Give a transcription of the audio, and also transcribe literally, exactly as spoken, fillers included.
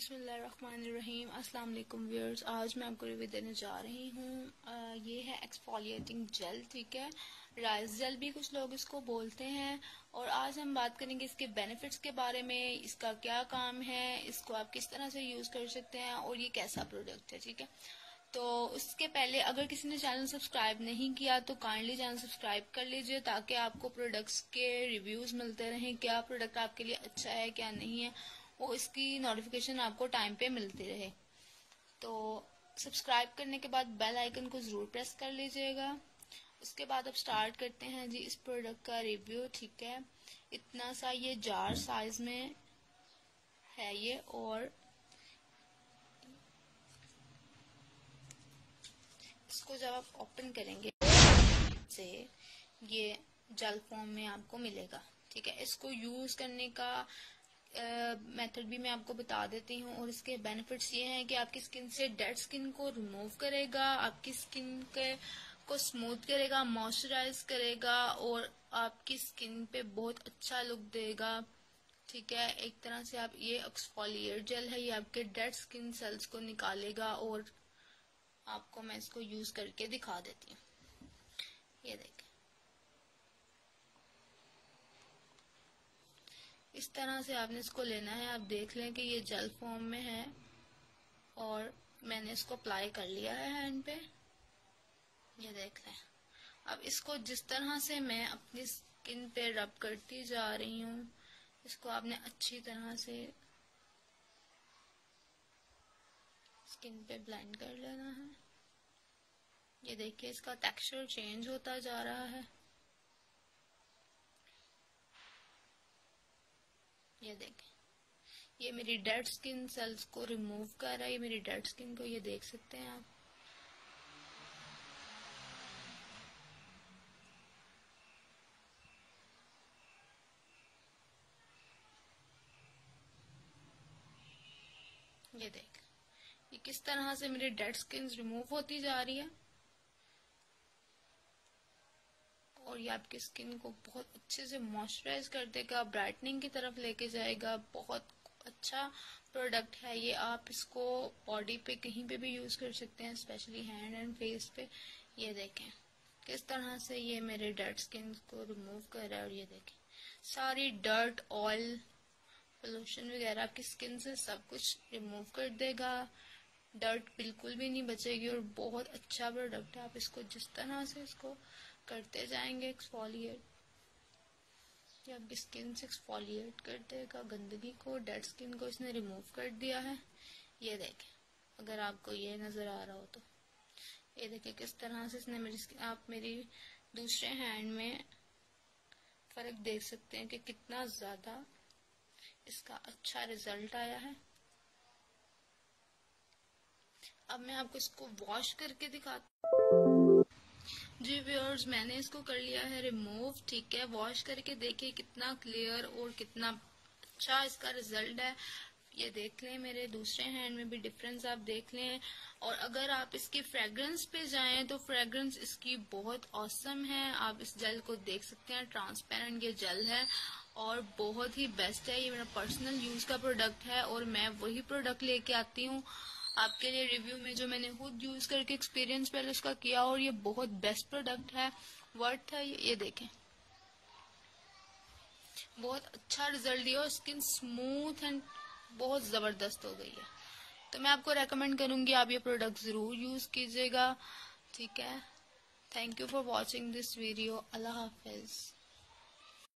बिस्मिल्लाहिर्रहमानिर्रहीम। अस्सलाम वालेकुम व्यूअर्स, आज मैं आपको रिव्यू देने जा रही हूँ। ये है एक्सफोलिएटिंग जेल, ठीक है, राइस जेल भी कुछ लोग इसको बोलते हैं। और आज हम बात करेंगे इसके बेनिफिट्स के बारे में, इसका क्या काम है, इसको आप किस तरह से यूज कर सकते हैं और ये कैसा प्रोडक्ट है, ठीक है। तो उसके पहले अगर किसी ने चैनल सब्सक्राइब नहीं किया तो काइंडली चैनल सब्सक्राइब कर लीजिए, ताकि आपको प्रोडक्ट्स के रिव्यूज मिलते रहें, क्या प्रोडक्ट आपके लिए अच्छा है क्या नहीं है, वो इसकी नोटिफिकेशन आपको टाइम पे मिलती रहे। तो सब्सक्राइब करने के बाद बेल आइकन को जरूर प्रेस कर लीजिएगा। उसके बाद अब स्टार्ट करते हैं जी इस प्रोडक्ट का रिव्यू, ठीक है। इतना सा ये जार साइज में है ये, और इसको जब आप ओपन करेंगे से ये जेल फॉर्म में आपको मिलेगा, ठीक है। इसको यूज करने का मेथड uh, भी मैं आपको बता देती हूँ। और इसके बेनिफिट्स ये हैं कि आपकी स्किन से डेड स्किन को रिमूव करेगा, आपकी स्किन के को स्मूथ करेगा, मॉइस्चराइज करेगा और आपकी स्किन पे बहुत अच्छा लुक देगा, ठीक है। एक तरह से आप ये एक्सफोलिएट जेल है, ये आपके डेड स्किन सेल्स को निकालेगा। और आपको मैं इसको यूज करके दिखा देती हूँ। ये देखें, इस तरह से आपने इसको लेना है। आप देख लें कि ये जेल फॉर्म में है और मैंने इसको अप्लाई कर लिया है हैंड पे, ये देख लें। अब इसको जिस तरह से मैं अपनी स्किन पे रब करती जा रही हूँ, इसको आपने अच्छी तरह से स्किन पे ब्लेंड कर लेना है। ये देखिए इसका टेक्सचर चेंज होता जा रहा है, ये देखें। ये मेरी डेड स्किन सेल्स को रिमूव कर रहा है, ये मेरी डेड स्किन को, ये देख सकते हैं आप। ये देख, ये किस तरह से मेरी डेड स्किन रिमूव होती जा रही है और ये आपकी स्किन को बहुत अच्छे से मॉइस्चराइज कर देगा, ब्राइटनिंग की तरफ लेके जाएगा। बहुत अच्छा प्रोडक्ट है ये। आप इसको बॉडी पे कहीं पे भी यूज कर सकते हैं, स्पेशली हैंड एंड फेस पे। ये देखें किस तरह से ये मेरे डेड स्किन को रिमूव कर रहा है। और ये देखें सारी डर्ट, ऑयल, पोल्यूशन वगैरह आपकी स्किन से सब कुछ रिमूव कर देगा। डर्ट बिल्कुल भी नहीं बचेगी और बहुत अच्छा प्रोडक्ट है। आप इसको जिस तरह से इसको करते जाएंगे एक्सफोलिएट, ये आपकी स्किन से एक्सफोलिएट कर देगा गंदगी को, डेड स्किन को इसने रिमूव कर दिया है। ये देखें, अगर आपको ये नजर आ रहा हो तो ये देखें किस तरह से इसने मेरी, आप मेरी दूसरे हैंड में फर्क देख सकते हैं कि कितना ज्यादा इसका अच्छा रिजल्ट आया है। अब मैं आपको इसको वॉश करके दिखाती हूँ। जी व्यूअर्स, मैंने इसको कर लिया है रिमूव, ठीक है। वॉश करके देखिए कितना क्लियर और कितना अच्छा इसका रिजल्ट है। ये देख लें, मेरे दूसरे हैंड में भी डिफरेंस आप देख लें। और अगर आप इसकी फ्रेग्रेंस पे जाएं तो फ्रेग्रेंस इसकी बहुत ऑसम है। आप इस जेल को देख सकते हैं, ट्रांसपेरेंट ये जेल है और बहुत ही बेस्ट है। ये मेरा पर्सनल यूज का प्रोडक्ट है और मैं वही प्रोडक्ट लेके आती हूँ आपके लिए रिव्यू में, जो मैंने खुद यूज करके एक्सपीरियंस पहले उसका किया। और ये बहुत बेस्ट प्रोडक्ट है, वर्थ है। ये देखें बहुत अच्छा रिजल्ट दिया और स्किन स्मूथ एंड बहुत जबरदस्त हो गई है। तो मैं आपको रेकमेंड करूंगी आप ये प्रोडक्ट जरूर यूज कीजिएगा, ठीक है। Thank you for watching this video. अल्लाह हाफिज।